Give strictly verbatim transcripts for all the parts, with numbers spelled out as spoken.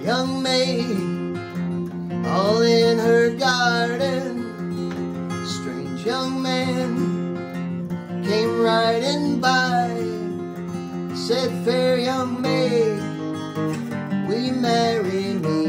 young maid, all in her garden. Strange young man came riding by, said, fair young maid, will you marry me?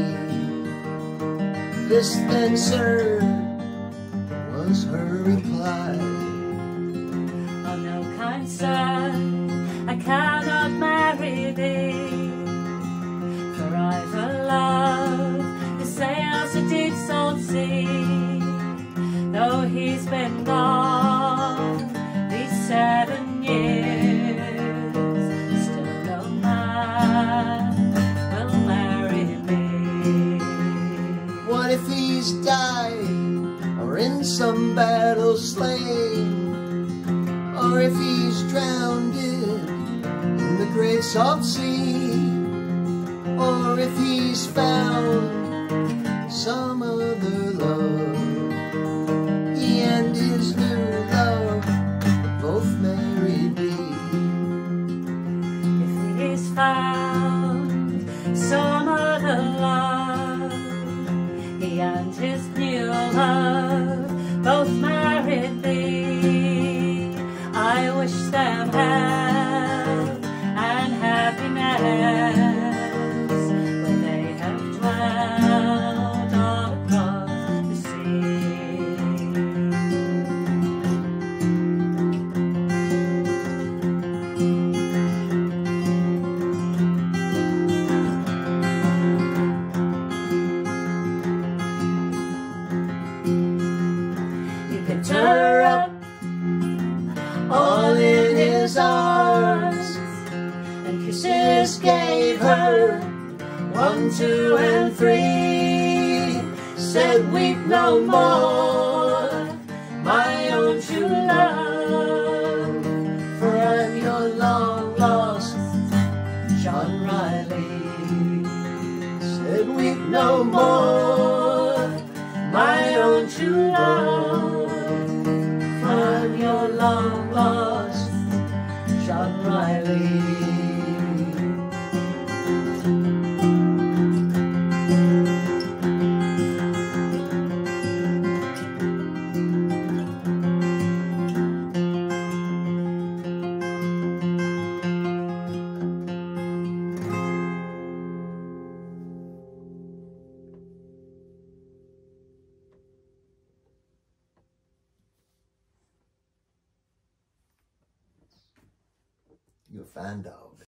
This then, sir, was her reply. Oh no, kind sir, I cannot marry thee, for I've a love who sails a deep salt sea. Though he's been gone these seven years, still no man will marry me. What if he's died, or in some battle slain, or if he's drowned in the great salt sea, or if he's found some other love, he and his new love both married me. If he's found some other love, he and his new love both married thee, I wish them health and happiness when they have dwelled all across the sea. He picked her up all in his arms, and kisses gave her one, two, and three. Said, weep no more, my own true love, for I'm your long lost John Riley. Said, weep no more, my own true love, for I'm your long lost John Riley. You're a fine dog.